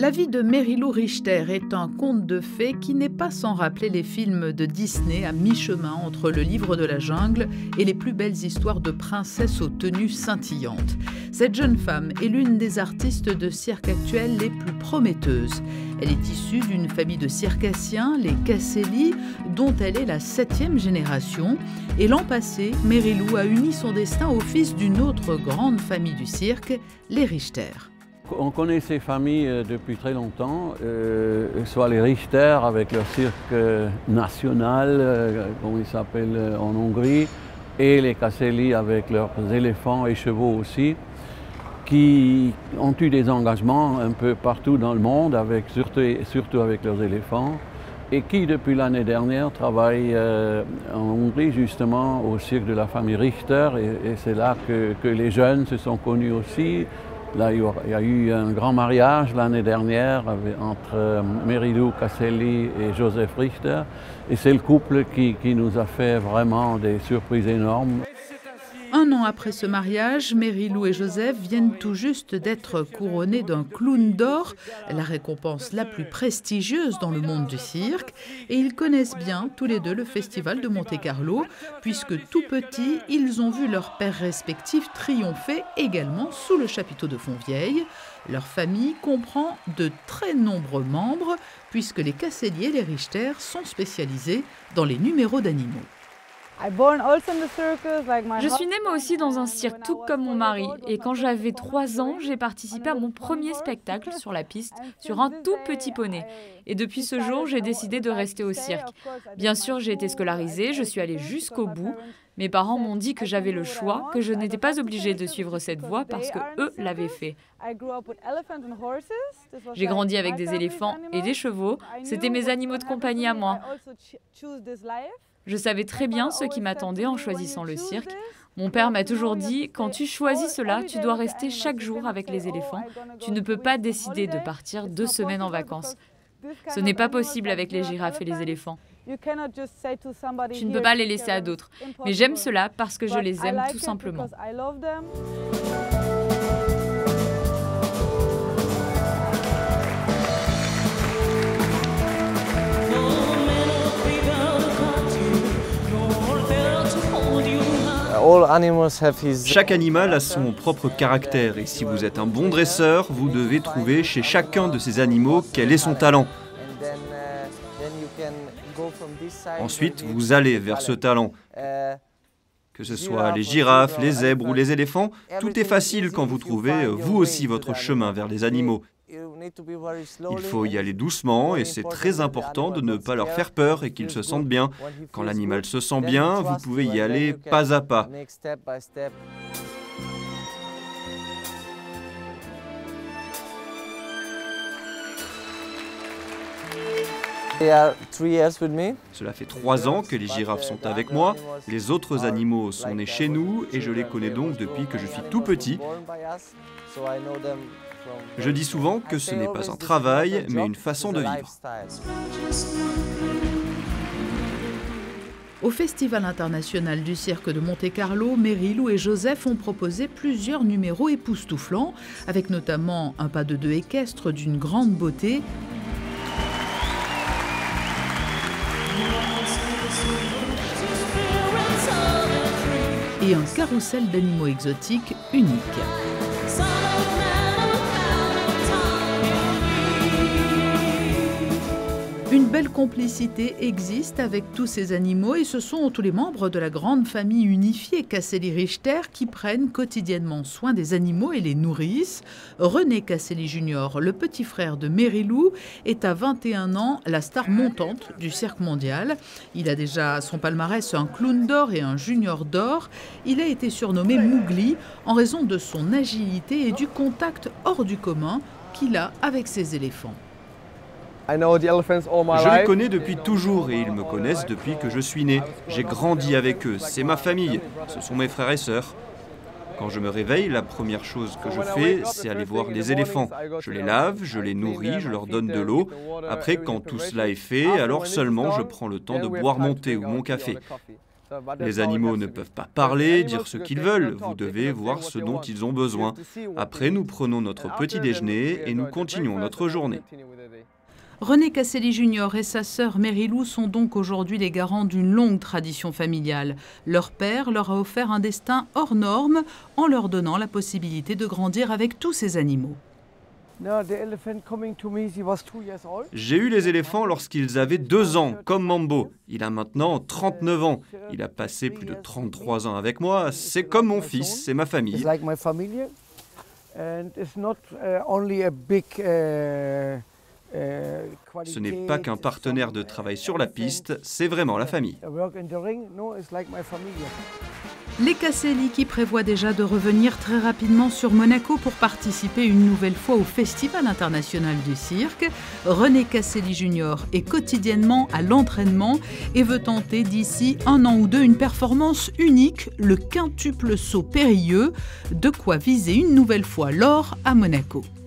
La vie de Mary Lou Richter est un conte de fées qui n'est pas sans rappeler les films de Disney à mi-chemin entre Le Livre de la Jungle et les plus belles histoires de princesses aux tenues scintillantes. Cette jeune femme est l'une des artistes de cirque actuelles les plus prometteuses. Elle est issue d'une famille de circassiens, les Caselli, dont elle est la 7e génération. Et l'an passé, Mary Lou a uni son destin au fils d'une autre grande famille du cirque, les Richter. On connaît ces familles depuis très longtemps, soit les Richter avec leur cirque national, comme il s'appelle en Hongrie, et les Caselli avec leurs éléphants et chevaux aussi, qui ont eu des engagements un peu partout dans le monde, surtout avec leurs éléphants, et qui depuis l'année dernière travaillent en Hongrie justement au cirque de la famille Richter, et c'est là que les jeunes se sont connus aussi. Là, il y a eu un grand mariage l'année dernière entre Mary Lou Caselli et Joseph Richter. Et c'est le couple qui nous a fait vraiment des surprises énormes. Un an après ce mariage, Mary Lou et Joseph viennent tout juste d'être couronnés d'un clown d'or, la récompense la plus prestigieuse dans le monde du cirque. Et ils connaissent bien tous les deux le festival de Monte-Carlo, puisque tout petits, ils ont vu leurs pères respectifs triompher également sous le chapiteau de Fontvieille. Leur famille comprend de très nombreux membres, puisque les Caselli et les Richter sont spécialisés dans les numéros d'animaux. Je suis née moi aussi dans un cirque, tout comme mon mari. Et quand j'avais 3 ans, j'ai participé à mon premier spectacle sur la piste, sur un tout petit poney. Et depuis ce jour, j'ai décidé de rester au cirque. Bien sûr, j'ai été scolarisée, je suis allée jusqu'au bout. Mes parents m'ont dit que j'avais le choix, que je n'étais pas obligée de suivre cette voie parce que eux l'avaient fait. J'ai grandi avec des éléphants et des chevaux. C'était mes animaux de compagnie à moi. Je savais très bien ce qui m'attendait en choisissant le cirque. Mon père m'a toujours dit, quand tu choisis cela, tu dois rester chaque jour avec les éléphants. Tu ne peux pas décider de partir 2 semaines en vacances. Ce n'est pas possible avec les girafes et les éléphants. Tu ne peux pas les laisser à d'autres. Mais j'aime cela parce que je les aime tout simplement. Chaque animal a son propre caractère et si vous êtes un bon dresseur, vous devez trouver chez chacun de ces animaux quel est son talent. Ensuite, vous allez vers ce talent. Que ce soit les girafes, les zèbres ou les éléphants, tout est facile quand vous trouvez vous aussi votre chemin vers les animaux. Il faut y aller doucement et c'est très important de ne pas leur faire peur et qu'ils se sentent bien. Quand l'animal se sent bien, vous pouvez y aller pas à pas. Cela fait 3 ans que les girafes sont avec moi, les autres animaux sont nés chez nous et je les connais donc depuis que je suis tout petit. Je dis souvent que ce n'est pas un travail, mais une façon de vivre. Au Festival international du cirque de Monte-Carlo, Mary Lou et Joseph ont proposé plusieurs numéros époustouflants, avec notamment un pas de deux équestre d'une grande beauté, et un carrousel d'animaux exotiques unique. Une belle complicité existe avec tous ces animaux et ce sont tous les membres de la grande famille unifiée Caselli-Richter qui prennent quotidiennement soin des animaux et les nourrissent. René Caselli Jr., le petit frère de Mary Lou, est à 21 ans la star montante du cirque mondial. Il a déjà à son palmarès un clown d'or et un junior d'or. Il a été surnommé Mowgli en raison de son agilité et du contact hors du commun qu'il a avec ses éléphants. Je les connais depuis toujours et ils me connaissent depuis que je suis né. J'ai grandi avec eux, c'est ma famille, ce sont mes frères et sœurs. Quand je me réveille, la première chose que je fais, c'est aller voir les éléphants. Je les lave, je les nourris, je leur donne de l'eau. Après, quand tout cela est fait, alors seulement je prends le temps de boire mon thé ou mon café. Les animaux ne peuvent pas parler, dire ce qu'ils veulent. Vous devez voir ce dont ils ont besoin. Après, nous prenons notre petit déjeuner et nous continuons notre journée. René Casselli Jr. et sa sœur Mary Lou sont donc aujourd'hui les garants d'une longue tradition familiale. Leur père leur a offert un destin hors norme en leur donnant la possibilité de grandir avec tous ces animaux. J'ai eu les éléphants lorsqu'ils avaient 2 ans, comme Mambo. Il a maintenant 39 ans. Il a passé plus de 33 ans avec moi. C'est comme mon fils, c'est ma famille. Ce n'est pas qu'un partenaire de travail sur la piste, c'est vraiment la famille. Les Casselli qui prévoient déjà de revenir très rapidement sur Monaco pour participer une nouvelle fois au Festival international du cirque. René Casselli Jr. est quotidiennement à l'entraînement et veut tenter d'ici 1 an ou 2 une performance unique, le quintuple saut périlleux, de quoi viser une nouvelle fois l'or à Monaco.